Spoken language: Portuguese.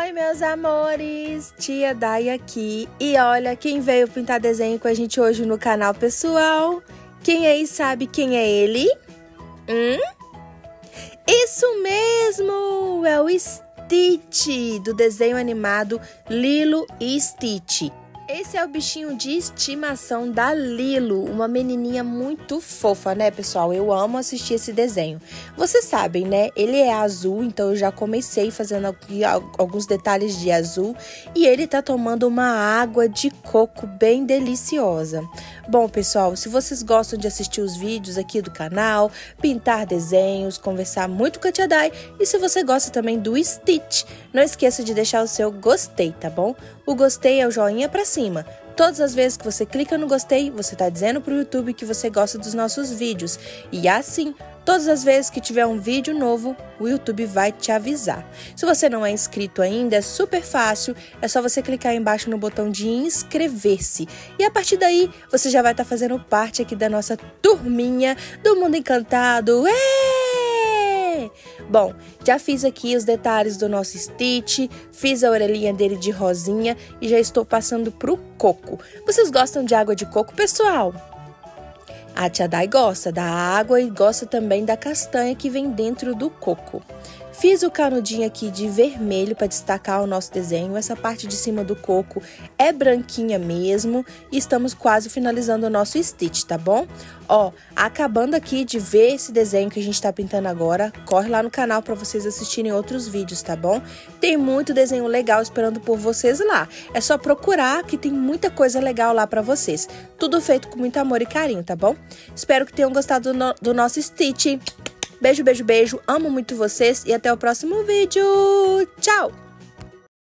Oi, meus amores! Tia Dai aqui. E olha quem veio pintar desenho com a gente hoje no canal, pessoal. Quem aí sabe quem é ele? Isso mesmo! É o Stitch, do desenho animado Lilo e Stitch. Esse é o bichinho de estimação da Lilo, uma menininha muito fofa, né, pessoal? Eu amo assistir esse desenho. Vocês sabem, né? Ele é azul, então eu já comecei fazendo aqui alguns detalhes de azul. E ele tá tomando uma água de coco bem deliciosa. Bom, pessoal, se vocês gostam de assistir os vídeos aqui do canal, pintar desenhos, conversar muito com a Tia Dai, e se você gosta também do Stitch, não esqueça de deixar o seu gostei, tá bom? O gostei é o joinha pra cima. Todas as vezes que você clica no gostei, você tá dizendo pro YouTube que você gosta dos nossos vídeos. E assim, todas as vezes que tiver um vídeo novo, o YouTube vai te avisar. Se você não é inscrito ainda, é super fácil. É só você clicar aí embaixo no botão de inscrever-se. E a partir daí, você já vai estar fazendo parte aqui da nossa turminha do Mundo Encantado. Bom, já fiz aqui os detalhes do nosso Stitch, fiz a orelhinha dele de rosinha e já estou passando pro coco. Vocês gostam de água de coco, pessoal? A Tia Dai gosta da água e gosta também da castanha que vem dentro do coco. Fiz o canudinho aqui de vermelho para destacar o nosso desenho. Essa parte de cima do coco é branquinha mesmo. E estamos quase finalizando o nosso Stitch, tá bom? Ó, acabando aqui de ver esse desenho que a gente tá pintando agora, corre lá no canal para vocês assistirem outros vídeos, tá bom? Tem muito desenho legal esperando por vocês lá. É só procurar que tem muita coisa legal lá para vocês. Tudo feito com muito amor e carinho, tá bom? Espero que tenham gostado do nosso Stitch. Beijo, beijo, beijo. Amo muito vocês e até o próximo vídeo. Tchau!